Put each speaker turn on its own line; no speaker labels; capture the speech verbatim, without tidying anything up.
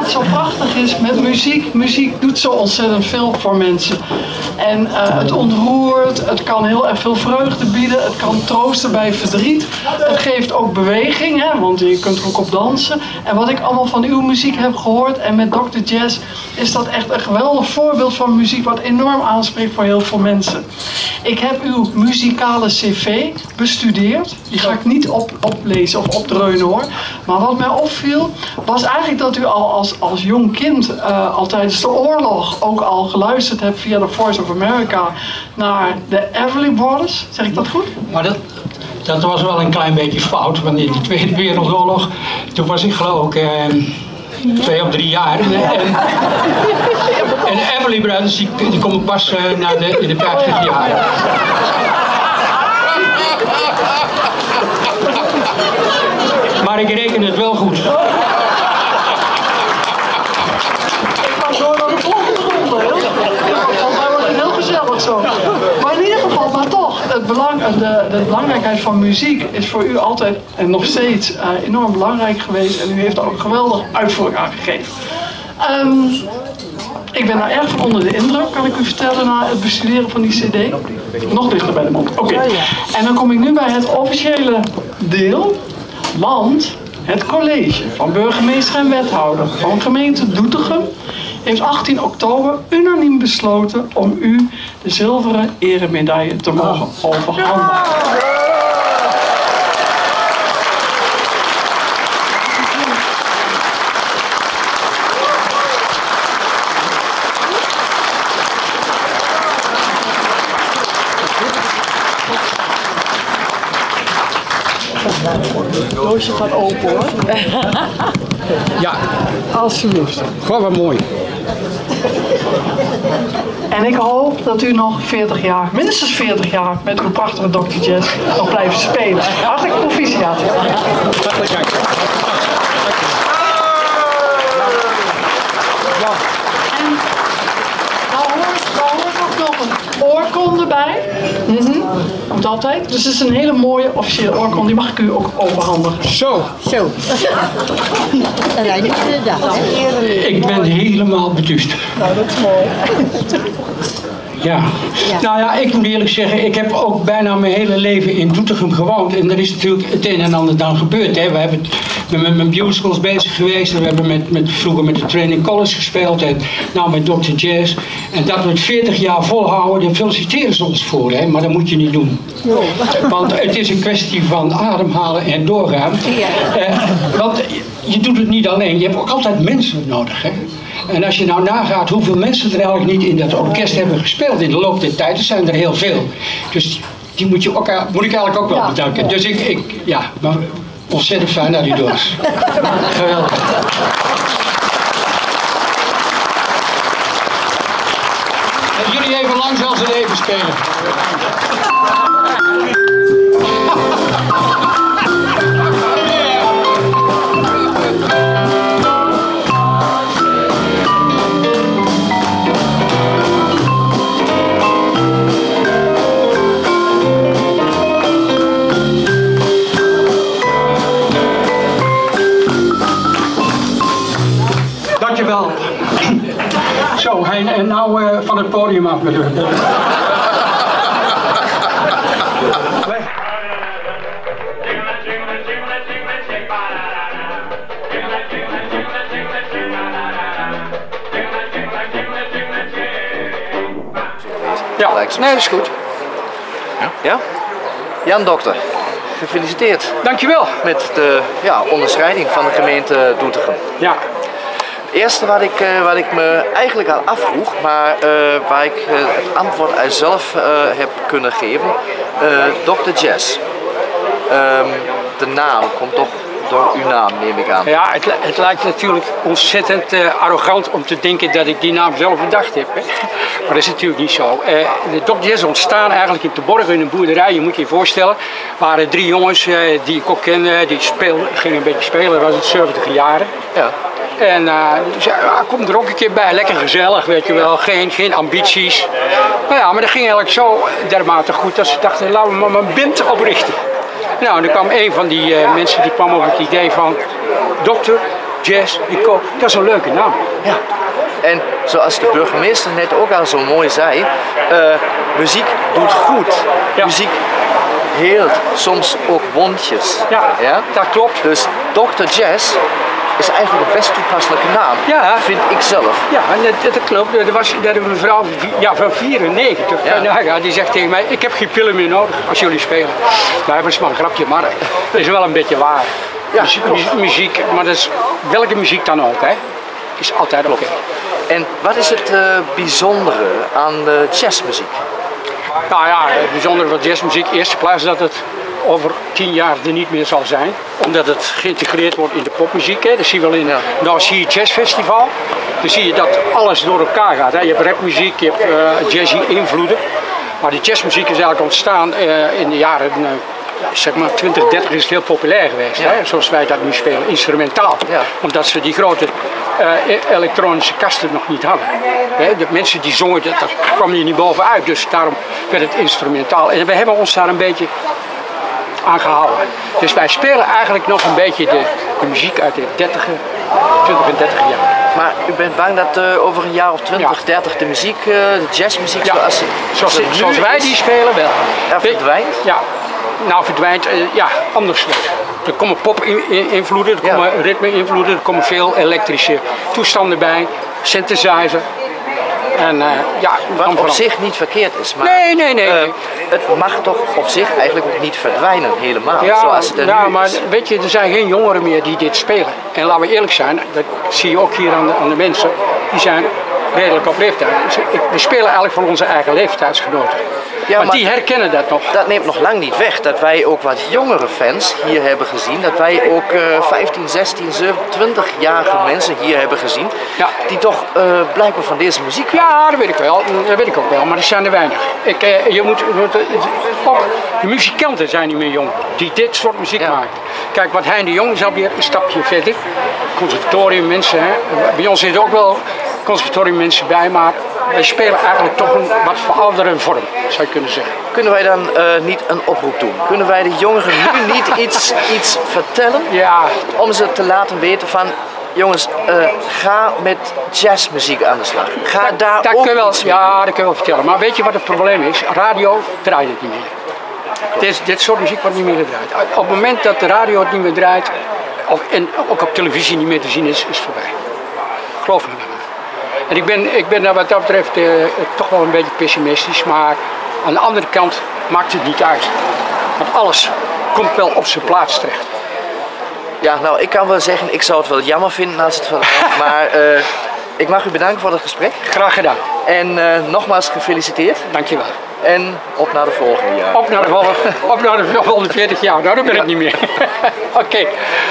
wat zo prachtig is met muziek, muziek doet zo ontzettend veel voor mensen. En uh, het ontroert, het kan heel erg veel vreugde bieden, het kan troosten bij verdriet. Het geeft ook beweging, hè, want je kunt er ook op dansen. En wat ik allemaal van uw muziek heb gehoord en met dokter Jazz, is dat echt een geweldig voorbeeld van muziek wat enorm aanspreekt voor heel veel mensen. Ik heb uw muzikale cv bestudeerd. Die ga ik niet op, oplezen of opdreunen hoor. Maar wat mij opviel was eigenlijk dat u al als, als jong kind uh, al tijdens de oorlog ook al geluisterd hebt via de Voice of America naar de Everly Brothers. Zeg ik dat goed?
Maar dat, dat was wel een klein beetje fout, want in de Tweede Wereldoorlog, toen was ik geloof ik uh, twee of drie jaar. En, en de Everly Brothers die, die komen pas uh, naar de, in de vijftig jaar. Maar ik reken het wel goed.
Ik ga zo naar de volgende ronde. Volgens mij wordt het heel gezellig zo. Maar in ieder geval, maar toch, het belang, de, de belangrijkheid van muziek is voor u altijd en nog steeds uh, enorm belangrijk geweest. En u heeft er ook geweldig uitvoering aan gegeven. Um, ik ben daar erg van onder de indruk, kan ik u vertellen, na het bestuderen van die cd. Nog dichter bij de mond. Oké. Okay. En dan kom ik nu bij het officiële deel. Want het college van burgemeester en wethouder van gemeente Doetinchem heeft achttien oktober unaniem besloten om u de zilveren eremedaille te mogen overhandigen. Het doosje gaat open hoor.
Ja.
Alsjeblieft.
Gewoon wat mooi.
En ik hoop dat u nog veertig jaar, minstens veertig jaar, met uw prachtige dokter Jazz nog blijft spelen. Hartelijk proficiat.
Hartelijk dank.
En daar hoort, daar hoort ook nog een oorkonde bij. Mm-hmm. Moet altijd. Dus het is een hele mooie officiële oorkonde. Die mag ik u ook overhandigen.
Zo.
Zo.
Ik ben helemaal beduust.
Nou, dat is mooi.
Ja. ja, nou ja, ik moet eerlijk zeggen, ik heb ook bijna mijn hele leven in Doetinchem gewoond. En er is natuurlijk het een en ander dan gebeurd. Hè. We hebben met mijn musicals bezig geweest. En we hebben met, met, vroeger met de Training College gespeeld. En nou met dokter Jazz. En dat we het veertig jaar volhouden, daar feliciteren ze ons voor. Hè. Maar dat moet je niet doen. Want het is een kwestie van ademhalen en doorgaan. Eh, want je doet het niet alleen. Je hebt ook altijd mensen nodig. Hè. En als je nou nagaat hoeveel mensen er eigenlijk niet in dat orkest hebben gespeeld in de loop der tijd, er zijn er heel veel. Dus die moet, je ook, moet ik eigenlijk ook wel bedanken. Dus ik, ik ja, maar ontzettend fijn dat u door is. Geweldig. En jullie even lang zal ze even spelen. Dankjewel. Zo, en, en nou uh, van het podium af met u. Ja, nee, dat is goed.
Ja? Ja? Jan Dokter, gefeliciteerd.
Dankjewel.
Met de ja, onderscheiding van de gemeente Doetinchem.
Ja.
Het eerste wat ik, uh, wat ik me eigenlijk al afvroeg, maar uh, waar ik uh, het antwoord uit zelf uh, heb kunnen geven, uh, dokter Jazz. Um, de naam komt toch door uw naam, neem ik aan.
Ja, het, het lijkt natuurlijk ontzettend uh, arrogant om te denken dat ik die naam zelf bedacht heb. Hè. Maar dat is natuurlijk niet zo. Uh, de dokter Jazz ontstaan eigenlijk in Terborgen in een boerderij. Je moet je je voorstellen, er waren drie jongens uh, die ik ook kende, die speelden, gingen een beetje spelen, dat was het zeventig jaren. Ja. En uh, zei, ja, kom er ook een keer bij, lekker gezellig, weet je wel, geen, geen ambities. Nou ja, maar dat ging eigenlijk zo dermate goed dat ze dachten, laten we maar een band oprichten. Nou, en er kwam een van die uh, mensen die kwam op het idee van, dokter, jazz, ico, dat is een leuke naam.
Ja. En zoals de burgemeester net ook al zo mooi zei, uh, muziek doet goed.
Ja.
Muziek heelt soms ook wondjes.
Ja,
ja,
dat klopt.
Dus dokter Jazz is eigenlijk de best toepasselijke naam,
ja.
vind ik zelf.
Ja, dat, dat klopt. Er was dat een mevrouw ja, van vierennegentig, ja. Ja, die zegt tegen mij, ik heb geen pillen meer nodig als jullie spelen. Nou, dat is maar een grapje, maar dat is wel een beetje waar. Ja, muziek, muziek, maar dat is welke muziek dan ook, hè, is altijd oké.
En wat is het uh, bijzondere aan de jazzmuziek?
Nou ja, het bijzondere van jazzmuziek, eerste plaats dat het over tien jaar er niet meer zal zijn. Omdat het geïntegreerd wordt in de popmuziek. Hè. Dat zie je wel in, ja. Nou zie je het jazzfestival. Dan zie je dat alles door elkaar gaat. Hè. Je hebt rapmuziek, je hebt uh, jazzy invloeden. Maar de jazzmuziek is eigenlijk ontstaan uh, in de jaren uh, zeg maar twintig, dertig is het heel populair geweest. Ja. Hè. Zoals wij dat nu spelen, instrumentaal. Ja. Omdat ze die grote uh, elektronische kasten nog niet hadden. Hè. De mensen die zongen, daar kwam je niet bovenuit. Dus daarom werd het instrumentaal. En we hebben ons daar een beetje aangehouden. Dus wij spelen eigenlijk nog een beetje de, de muziek uit de dertig, twintig en dertig jaar.
Maar u bent bang dat uh, over een jaar of twintig, ja. dertig de muziek, uh, de jazzmuziek
ja.
zoals,
zoals, zoals, zoals wij die spelen wel.
Ja, verdwijnt?
Ja, nou verdwijnt, uh, ja, anders. Er komen pop-invloeden, er komen ja. ritme-invloeden, er komen veel elektrische toestanden bij, synthesizer. En, uh, ja,
wat op zich niet verkeerd is, maar
nee, nee, nee. Uh,
het mag toch op zich eigenlijk ook niet verdwijnen helemaal.
Ja,
zoals het er
ja
nu
maar
is.
Weet je, er zijn geen jongeren meer die dit spelen. En laten we eerlijk zijn, dat zie je ook hier aan de, aan de mensen, die zijn redelijk op leeftijd. We spelen eigenlijk voor onze eigen leeftijdsgenoten. Ja, want die herkennen dat nog.
Dat neemt nog lang niet weg dat wij ook wat jongere fans hier hebben gezien. Dat wij ook uh, vijftien, zestien, zevenentwintig-jarige mensen hier hebben gezien. Ja. Die toch uh, blijkbaar van deze muziek houden.
Ja, dat weet ik wel. Dat weet ik ook wel. Maar er zijn er weinig. Ik, uh, je moet, moet, uh, ook de muzikanten zijn niet meer jong. Die dit soort muziek ja. maken. Kijk, wat Hein de Jong is alweer een stapje verder. Conservatorium mensen. Hè. Bij ons zitten ook wel conservatorium mensen bij. Maar wij spelen eigenlijk toch een wat verouderde vorm, zou je kunnen zeggen.
Kunnen wij dan uh, niet een oproep doen? Kunnen wij de jongeren nu niet iets, iets vertellen?
Ja.
Om ze te laten weten van, jongens, uh, ga met jazzmuziek aan de slag. Ga
da,
daar
da
ook
kun wel,
iets
Ja, dat kun je wel vertellen. Maar weet je wat het probleem is? Radio draait het niet meer. Dit, dit soort muziek wordt niet meer gedraaid. Op het moment dat de radio het niet meer draait, of, en ook op televisie niet meer te zien is, is het voorbij. Geloof me. En ik ben, ik ben wat dat betreft uh, toch wel een beetje pessimistisch, maar aan de andere kant maakt het niet uit. Want alles komt wel op zijn plaats terecht.
Ja, nou ik kan wel zeggen, ik zou het wel jammer vinden als het vandaag, maar uh, ik mag u bedanken voor het gesprek.
Graag gedaan.
En uh, nogmaals gefeliciteerd.
Dankjewel.
En op naar de volgende jaar.
Op naar de volgende, op naar de volgende veertig jaar, nou dat ben ik niet meer. Oké. Okay.